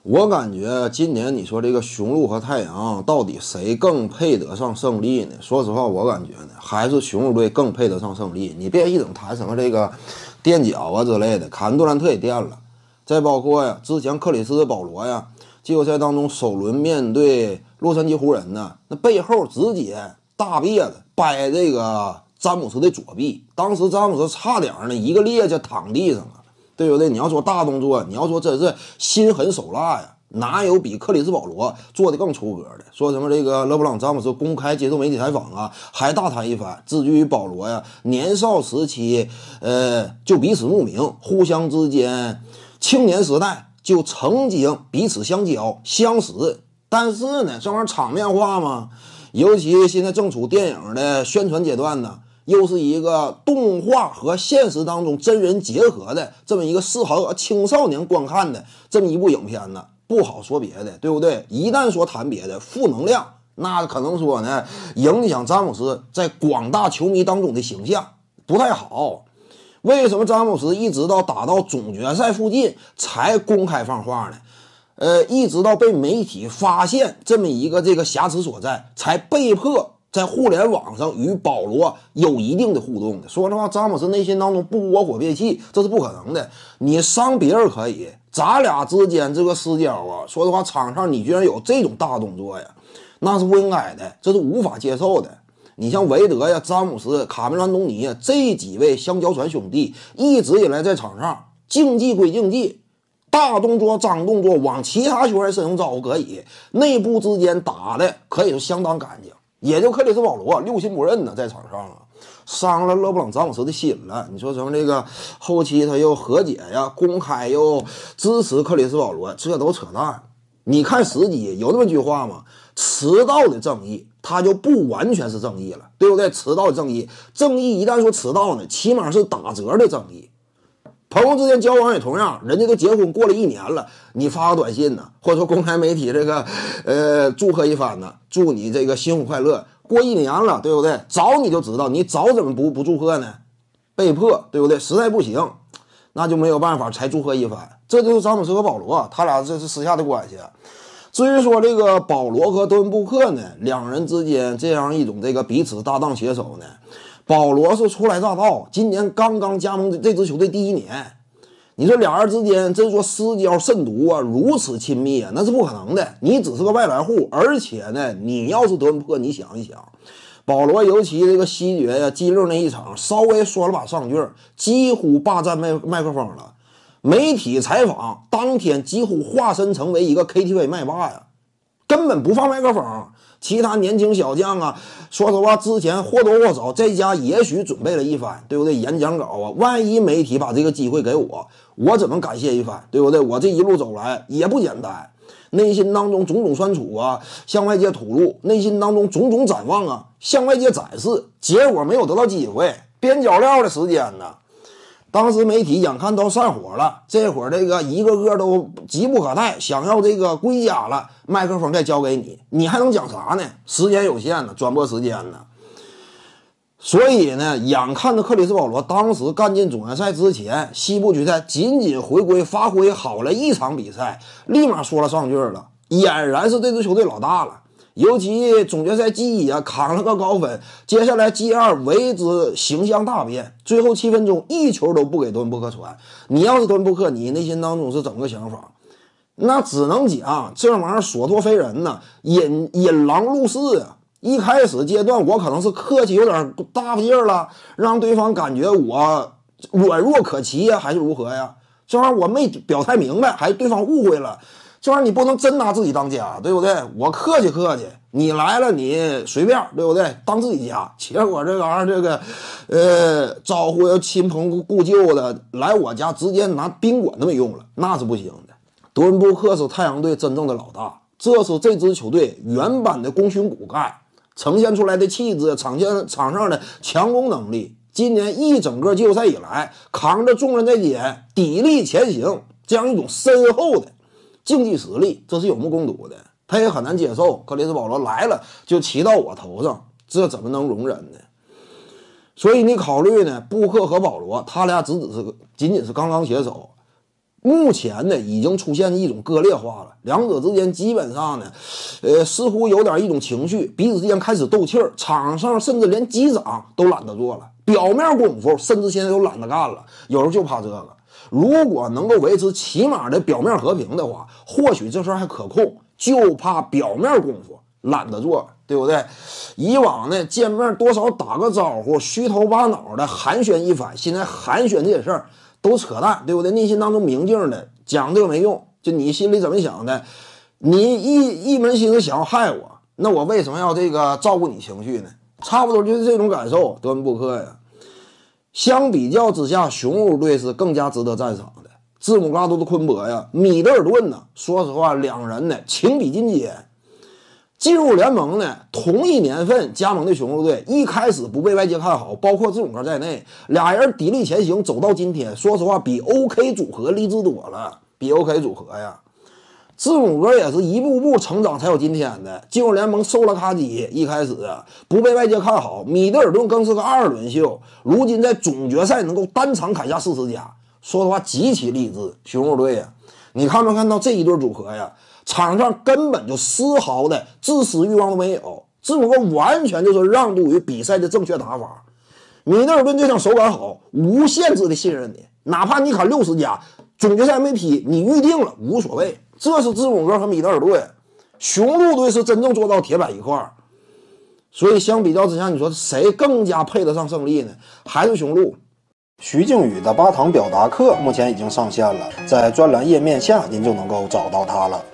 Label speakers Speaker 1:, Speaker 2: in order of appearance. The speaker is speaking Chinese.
Speaker 1: 我感觉今年你说这个雄鹿和太阳到底谁更配得上胜利呢？说实话，我感觉呢还是雄鹿队更配得上胜利。你别一整谈什么这个垫脚啊之类的，凯文杜兰特也垫了，再包括呀之前克里斯保罗呀，季后赛当中首轮面对洛杉矶湖人呢，那背后直接大辫子掰这个詹姆斯的左臂，当时詹姆斯差点呢一个趔趄躺地上了。对不对？你要说大动作，你要说真是心狠手辣呀，哪有比克里斯保罗做的更出格的？说什么这个勒布朗詹姆斯公开接受媒体采访啊，还大谈一番，自居于保罗呀，年少时期，就彼此慕名，互相之间青年时代就曾经彼此相交相识，但是呢，这玩意儿场面话嘛，尤其现在正处电影的宣传阶段呢。又是一个动画和现实当中真人结合的这么一个适合青少年观看的这么一部影片呢，不好说别的，对不对？一旦说谈别的，负能量，那可能说呢，影响詹姆斯在广大球迷当中的形象不太好。为什么詹姆斯一直到打到总决赛附近才公开放话呢？一直到被媒体发现这么一个这个瑕疵所在，才被迫在互联网上与保罗有一定的互动的。说实话，詹姆斯内心当中不窝火憋气，这是不可能的。你伤别人可以，咱俩之间这个私交啊，说实话，场上你居然有这种大动作呀，那是不应该的，这是无法接受的。你像韦德呀、詹姆斯、卡梅隆·安东尼呀这几位香蕉船兄弟，一直以来在场上竞技归竞技，大动作、脏动作往其他球员身上招可以，内部之间打的可以说相当干净。也就克里斯保罗六亲不认呢，在场上啊，伤了勒布朗詹姆斯的心了。你说什么这个后期他又和解呀，公开又支持克里斯保罗，这都扯淡。你看时机，有那么句话吗？迟到的正义，它就不完全是正义了，对不对？迟到的正义，正义一旦说迟到呢，起码是打折的正义。朋友之间交往也同样，人家都结婚过了1年了，你发个短信呢，或者说公开媒体这个祝贺一番呢，祝你这个新婚快乐。过1年了，对不对？早你就知道，你早怎么不祝贺呢？被迫，对不对？实在不行，那就没有办法才祝贺一番。这就是詹姆斯和保罗他俩这是私下的关系。至于说这个保罗和德文布克呢，两人之间这样一种这个彼此搭档携手呢。保罗是初来乍到，今年刚刚加盟这支球队第1年，你说俩人之间真说私交甚笃啊，如此亲密啊，那是不可能的。你只是个外来户，而且呢，你要是德文布克，你想一想，保罗尤其这个西决呀、G6那一场，稍微说了把上句，几乎霸占麦克风了。媒体采访当天几乎化身成为一个 KTV 麦霸呀，根本不放麦克风。其他年轻小将啊，说实话，之前或多或少在家也许准备了一番，对不对？演讲稿啊，万一媒体把这个机会给我，我怎么感谢一番，对不对？我这一路走来也不简单，内心当中种种酸楚啊，向外界吐露；内心当中种种展望啊，向外界展示。结果没有得到机会，边角料的时间呢？当时媒体眼看都散伙了，这会儿这个一个个都急不可待，想要这个归家了，麦克风再交给你，你还能讲啥呢？时间有限呢，转播时间呢。所以呢，眼看着克里斯保罗当时干进总决赛之前，西部决赛仅仅回归发挥好了1场比赛，立马说了上句了，俨然是这支球队老大了。尤其总决赛G1啊，扛了个高分，接下来G2为之形象大变，最后7分钟一球都不给德文布克传。你要是德文布克，你内心当中是怎么个想法？那只能讲这玩意儿所托非人呐，引狼入室啊。一开始阶段我可能是客气有点大劲儿了，让对方感觉我软弱可欺呀，还是如何呀？这玩意儿我没表态明白，还对方误会了。这玩意儿你不能真拿自己当家，对不对？我客气客气，你来了你随便，对不对？当自己家。结果这玩意儿这个招呼要亲朋故旧的来我家，直接拿宾馆都没用了，那是不行的。德文布克是太阳队真正的老大，这是这支球队原版的功勋骨干，呈现出来的气质，场上的强攻能力。今年一整个季后赛以来，扛着众人的肩，砥砺前行，这样一种深厚的竞技实力，这是有目共睹的。他也很难接受克里斯保罗来了就骑到我头上，这怎么能容忍呢？所以你考虑呢，布克和保罗他俩仅仅是刚刚携手， 目前呢，已经出现一种割裂化了，两者之间基本上呢，似乎有点一种情绪，彼此之间开始斗气儿，场上甚至连击掌都懒得做了，表面功夫甚至现在都懒得干了，有人就怕这个。如果能够维持起码的表面和平的话，或许这事儿还可控，就怕表面功夫懒得做，对不对？以往呢，见面多少打个招呼，虚头巴脑的寒暄一番，现在寒暄这些事儿都扯淡，对不对？内心当中明镜的讲这个没用，就你心里怎么想的，你一门心思想要害我，那我为什么要这个照顾你情绪呢？差不多就是这种感受，德文布克呀。相比较之下，雄鹿队是更加值得赞赏的。字母哥都是昆博呀，米德尔顿呢，说实话，两人呢情比金坚。进入联盟呢，同一年份加盟的雄鹿队一开始不被外界看好，包括字母哥在内，俩人砥砺前行，走到今天，说实话比 OK 组合励志多了，比 OK 组合呀。字母哥也是一步步成长才有今天的，进入联盟收了卡基，一开始不被外界看好，米德尔顿更是个2轮秀，如今在总决赛能够单场砍下40加，说实话极其励志。雄鹿队呀，你看没看到这一对组合呀？场上根本就丝毫的自私欲望都没有，字母哥完全就是让渡于比赛的正确打法。米德尔顿这场手感好，无限制的信任你，哪怕你砍60加，总决赛没踢，你预定了无所谓。这是字母哥和米德尔顿，雄鹿队是真正做到铁板一块。所以相比较之下，你说谁更加配得上胜利呢？还是雄鹿。徐静宇的8堂表达课目前已经上线了，在专栏页面下您就能够找到它了。